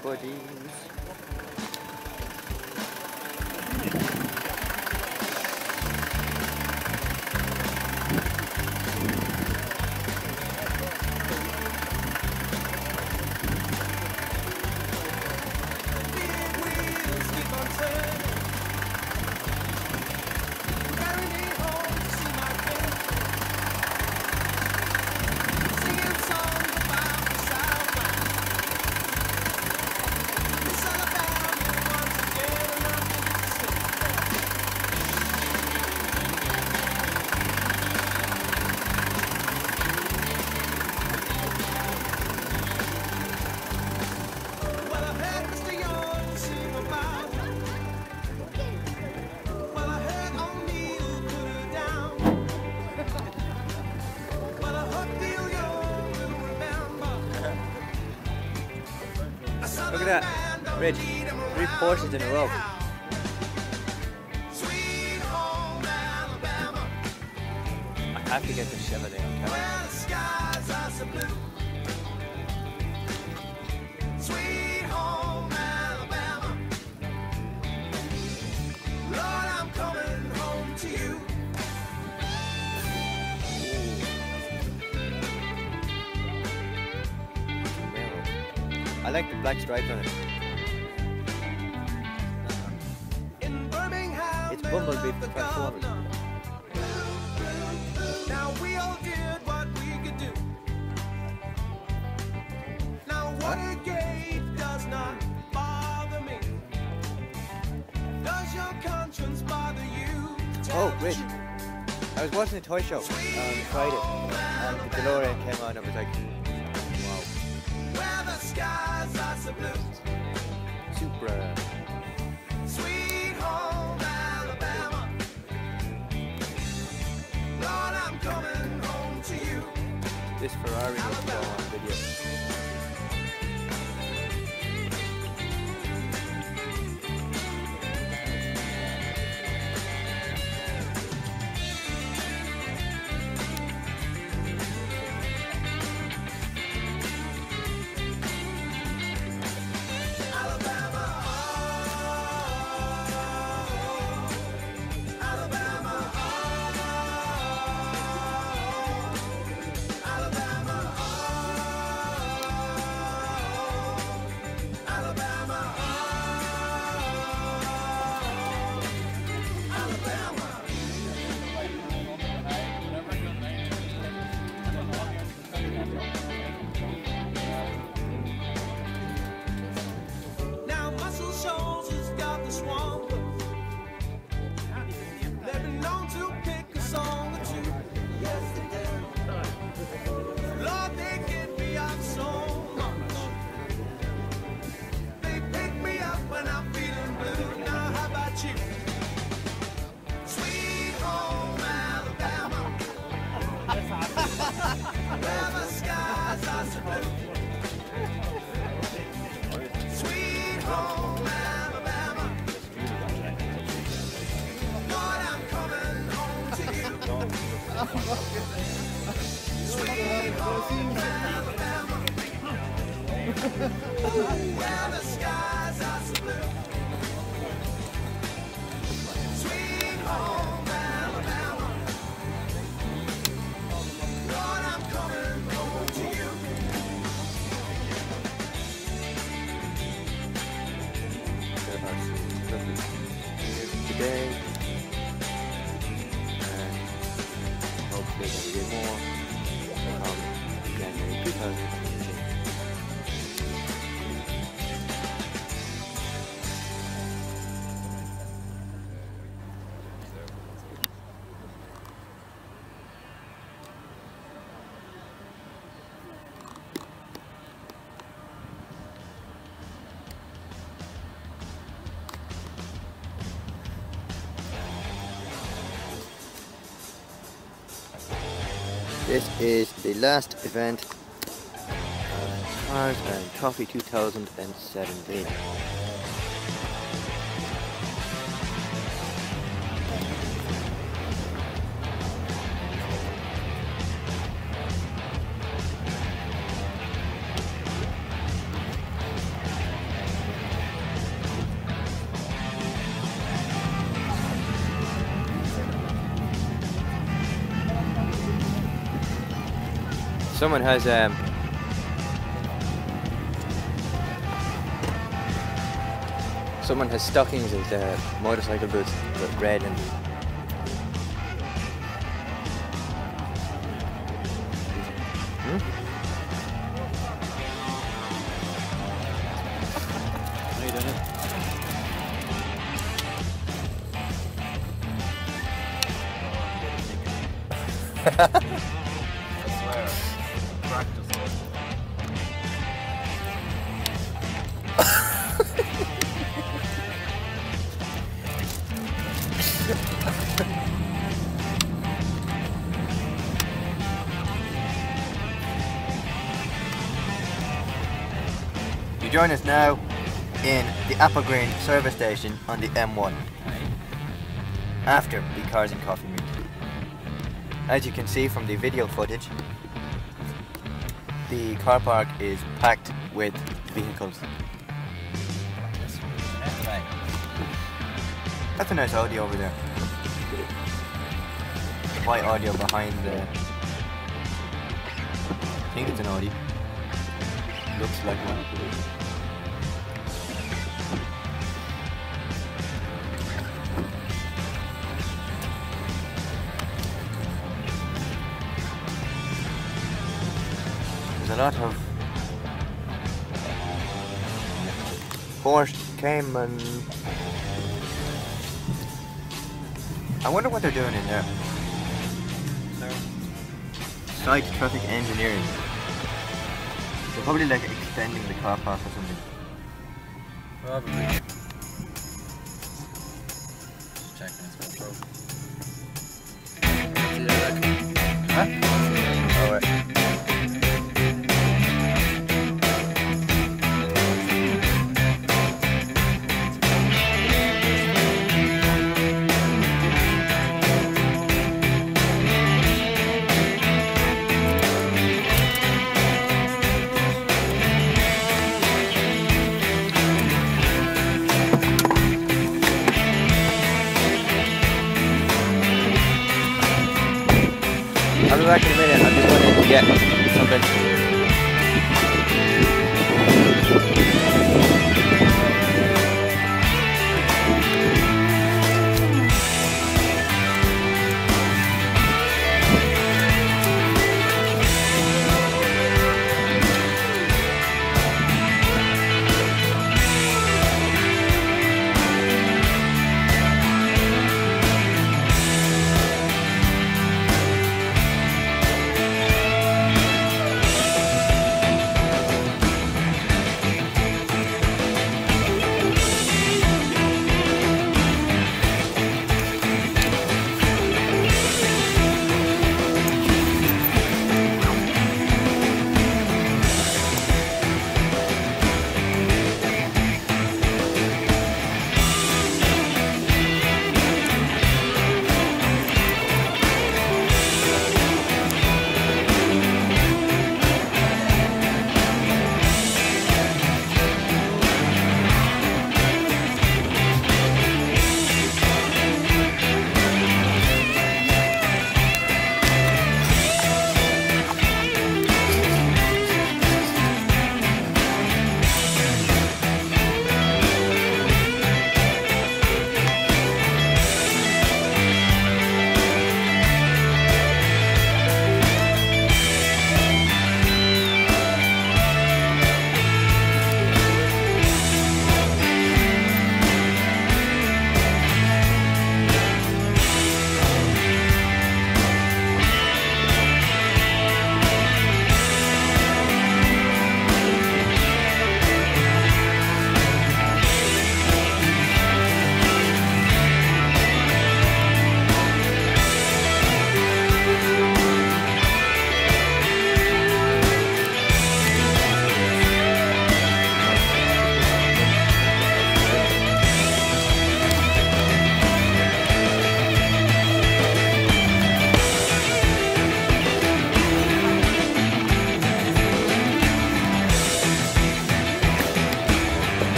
buddies. Look at that, Rich, 3 Porsches in a row. I have to get the Chevrolet on camera. Sweet home Alabama, Lord, I'm coming home to you. I like the black stripes on it. It's Bumblebee for Transformers. Now we all did what we could do. Now Watergate does not bother me. Does your conscience bother you? Oh, Rich, I was watching a toy show on Friday and the DeLorean came on and I was like, wow. Where the skies are so blue. Super. Sweet home Alabama, Lord, I'm coming home to you. This Ferrari must go on video. Sweet home Alabama, Lord, I'm coming home to you. Sweet home Alabama, where the skies are so blue. Sweet home Alabama, Lord, I'm coming home to you. Today, and hopefully there will be more from January 2018. This is the last event of Cars and Coffee 2017. Someone has stockings as motorcycle boots, but red and. How you doing? I swear, practice it. You join us now in the Apple Green service station on the M1 after the Cars and Coffee meet. As you can see from the video footage, the car park is packed with vehicles. That's a nice Audi over there. The white audio behind the... I think it's an Audi. Looks like one. There's a lot of Porsche Cayman. I wonder what they're doing in there. Site traffic engineering. They're probably like extending the car park or something. Probably. Just checking its control. Huh? Alright. I'll be back in a minute. I'm just going to get something.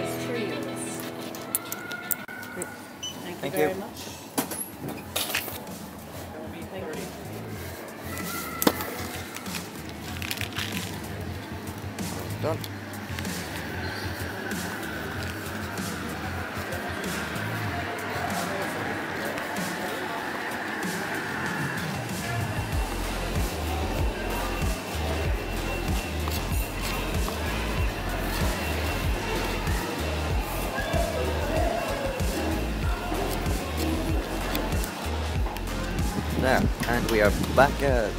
Thank you very much. Done. There, and we are back at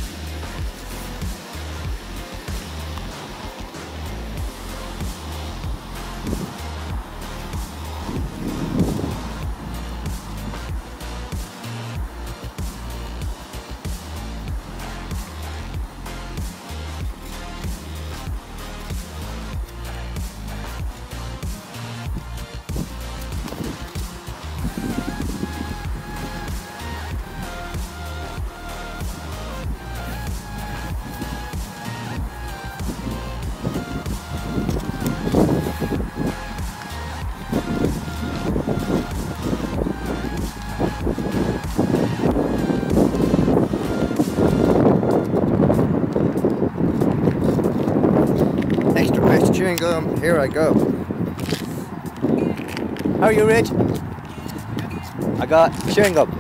chewing gum. Here I go. How are you, Rich? I got chewing gum.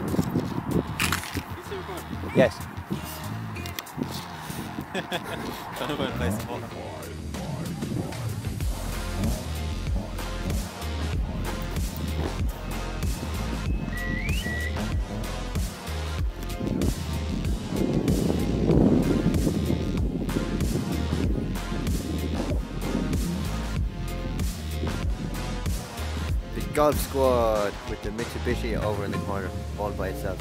Yes. I don't know if I place the button. Golf squad with the Mitsubishi over in the corner, all by itself.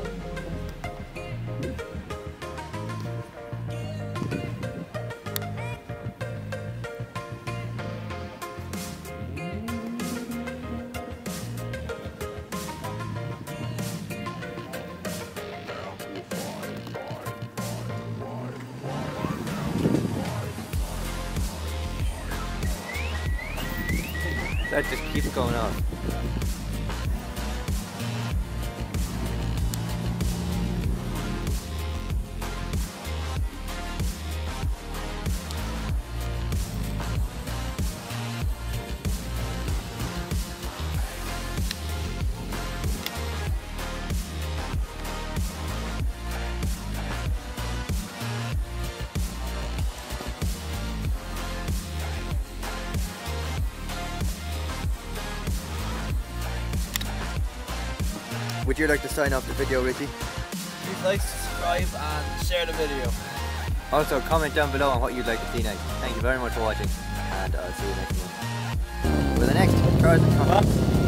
That just keeps going on. Would you like to sign off the video, Richie? Please like, subscribe and share the video. Also, comment down below on what you'd like to see next. Thank you very much for watching, and I'll see you next month with the next cars.